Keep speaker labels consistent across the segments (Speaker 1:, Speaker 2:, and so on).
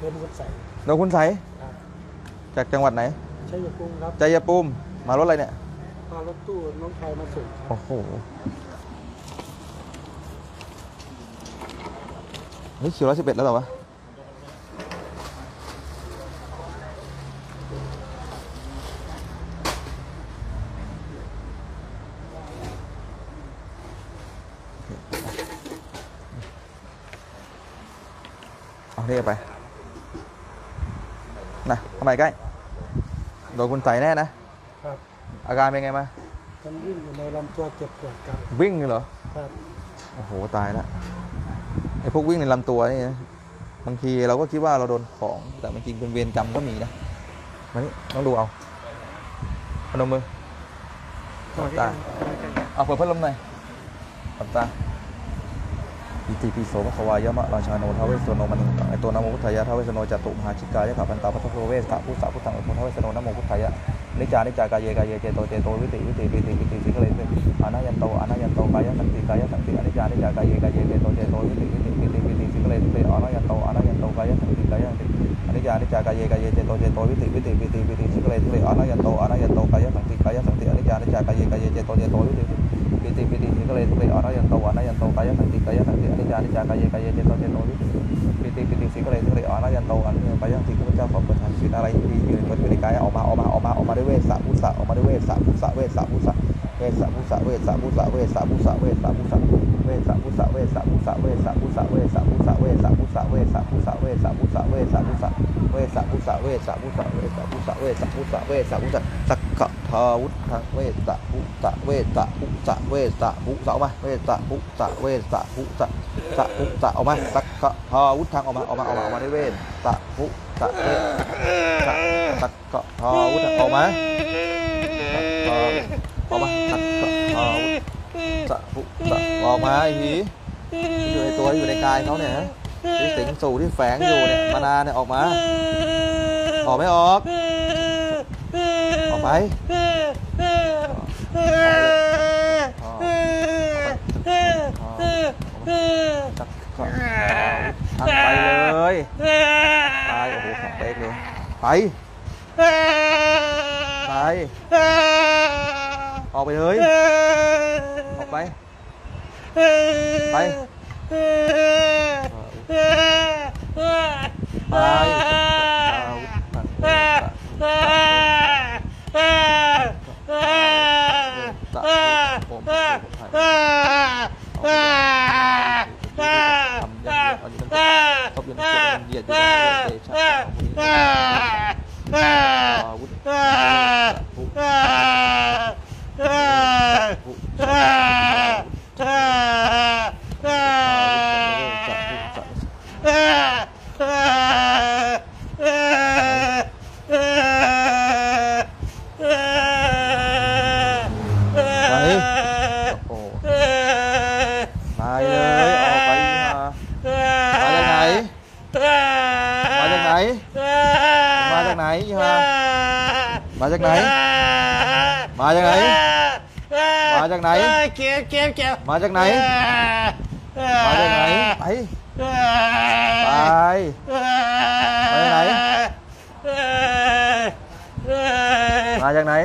Speaker 1: โดนคุณใส่
Speaker 2: โดนคุณใส่จากจังหวัดไหน
Speaker 1: ชัยภูมิครับ
Speaker 2: ชัยภูมิมารถอะไรเนี่ย
Speaker 1: มารถตู้น้องชายมาส่ง
Speaker 2: โอ้โหเฮ้ยคิว111แล้วเหรอวะเอาเรียกไปนะทำไมใกล้โดนคุณใส่แน่นะครับอาการเป็นไงมา
Speaker 1: มันวิ่งอยู่ในลำตัวเจ็บปวดครับ
Speaker 2: วิ่งเหรอ
Speaker 1: ครับ
Speaker 2: โอ้โหตายแล้วไอ้พวกวิ่งในลำตัวนี่นะบางทีเราก็คิดว่าเราโดนของแต่จริงเป็นเวรกรรมก็มีนะมานี่ต้องดูเอาพนมมือตาเอาเปิดพัดลมหน่อยตาอิติปิโสภควายะมะราชาโนทาวเวสโนมันไอตัวนโมพุทธายะทาวเวสโนจตุมหาชิกายะขับพันตาพัทโพเวสตะพุทธะพุทธังอุปทาวเวสโนนโมพุทธายะนิจานิจากายเจโตวิติสิกเลสอนายันโตกายสังติอนิจานิจากายเจโตวิติสิกเลสอนายันโตกายสังติอนิจานิจากายเจโตวิติสิกเลสอนายันโตกายสังติอนิจานิจากายเจโตวิติสิกเลสอนายันโตกายสังติอนิจานิจากายเจโตวิติสิกเลสอนายันโตกายสังติข้าพเจ้าขอเปิดทางศีลอะไรที่อยู่ในกายออกมาด้วยเวสสะพุสะออกมาด้วยเวสสะพุสะเวสสะพุสะเวสสะพุสะเวสสะพุสะเวสสะพุสะเวสสะพุสะเวสสะพุสะเวสสะพุสะเวสสะพุสะเวสสะพุสะเวสสะพุสะเวสสะพุสะเวสสะพุสะเวสสะพุสะเวสสะพุสะเวสสะพุสะเวสสะพุสะเวสสะพุสะเวสสะพุสะสักกะทาวุฒเวสสะพุสะเวสสะพุสะเวสสะพุสะออกมาเวสสะพุสะเวสสะพุสะสะพุสะออกมาสักกะทาวุฒออกมาได้เวสสะพุสะเวสสักกะทาวุฒออกมาสักกะทาวุฒสะพุสะออกมาไอ้หีอยู่ในตัวอยู่ในกายเขาเนี่ยที่สิงสู่ที่แฝงอยู่เนี่ยมานานเนี่ยออกมาออกไม่ออกไปทางไปเลยตายโอ้โหแข็งเป๊กเลยไปออกไปเลยออกไปมาจากไหนมาจากไหนมาจากไหนเก็บมาจากไหนไปมาจากไหน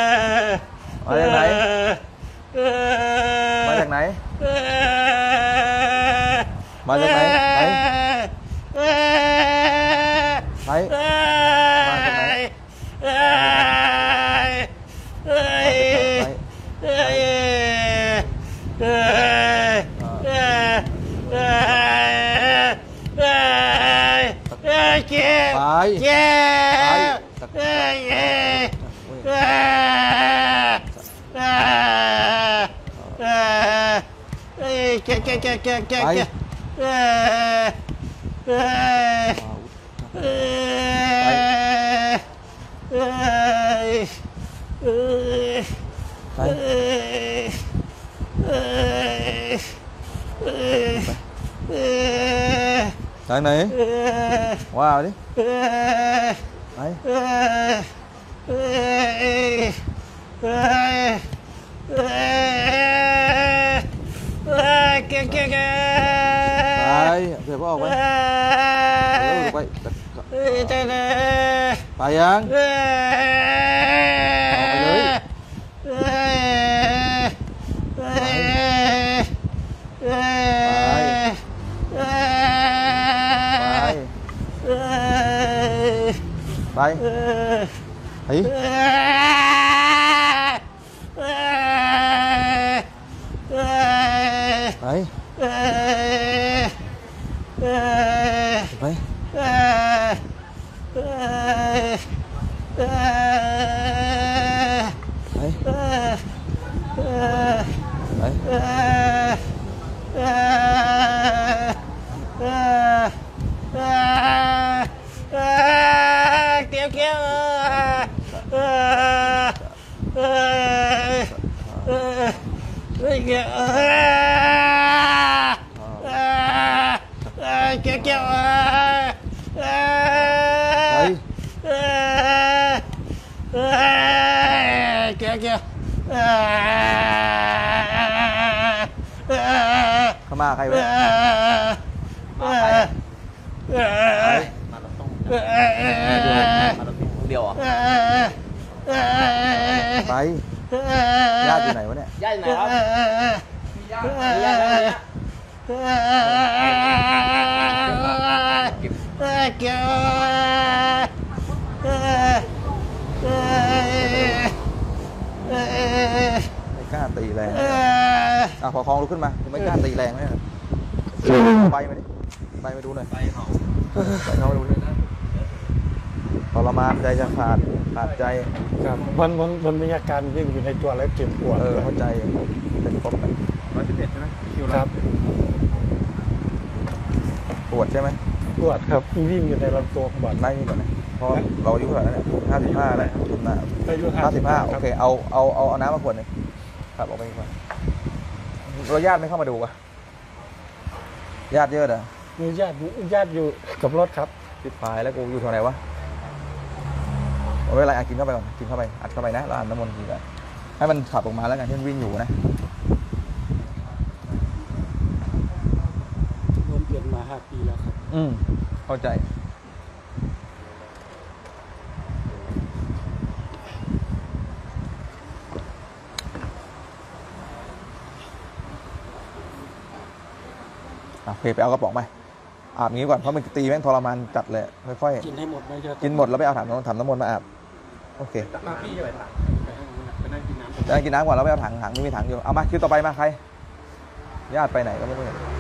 Speaker 2: ทางไหนว้าวดิไปเผื่อพ่อออกไปไปยังออกไปเลยไปไปไปไป
Speaker 3: เกี่ยวเกี่ยวเกี่ยวเกี่ยวเกี่ยวเกี่ยว
Speaker 2: เข้ามาใครวะ
Speaker 3: เดียวอ่ะ
Speaker 2: ไปญาติอยู่ไหนวะเนี่ย
Speaker 3: ย่าอยู่ไหนครับย่าเกี่ยว
Speaker 2: ไม่กล้าตีแรงพอคลองลุกขึ้นมาไม่กล้าตีแรงไหมไปมาดิไปมาดูหน่อยไปเขาดูดิทรมานใจจะขาดใจ
Speaker 1: ครับมันมีอาการวิ่งอยู่ในตัวแล้วเจ็บปวด
Speaker 2: เข้าใจเป็นครบกัน
Speaker 4: 111ใช่ไหมคิว
Speaker 1: ครับ
Speaker 2: ปวดใช่ไหม
Speaker 1: ปวดครับวิ่งอยู่ในลำตัวปวด
Speaker 2: ได้นี่ก่อนนะเพราะเราอายุเท่าไหร่แล้วเนี่ย55แล้วคุณมา
Speaker 1: อายุ
Speaker 2: 55โอเคเอาน้ำมาขวดหนึ่งครับออกไปดีกว่าเราญาติไม่เข้ามาดูวะญาติเยอะเหรอ
Speaker 1: มีญาติอยู่กับรถครับ
Speaker 2: ติดไฟแล้วกูอยู่แถวไหนวะเอาไว้อะไรกินเข้าไปก่อนกินเข้าไปอัดเข้าไปนะแล้วอัดน้ำมนต์ทีกันให้มันขับออกมาแล้วกันที่มันวิ่งอยู่นะ
Speaker 1: ผมเปลี่ยนมา5 ปีแล้วครับ
Speaker 2: เข้าใจโอเคไปเอากระป๋องไปอาบงี้ก่อนเพราะมันตีแม่งทรมานจัดเลยค่อย
Speaker 1: กินให้หมดไม่ใช่
Speaker 2: ๆกินหมดแล้วไปเอาถังน้ำมนต์มาอาบโอเค
Speaker 4: มาพี่จะไปถามไปนั่งกินน้ำ
Speaker 2: จะกินน้ำก่อนแล้วไปเอาถังนี่มีถังอยู่เอามาคิวต่อไปมาใครญาติไปไหนก็ไม่รู้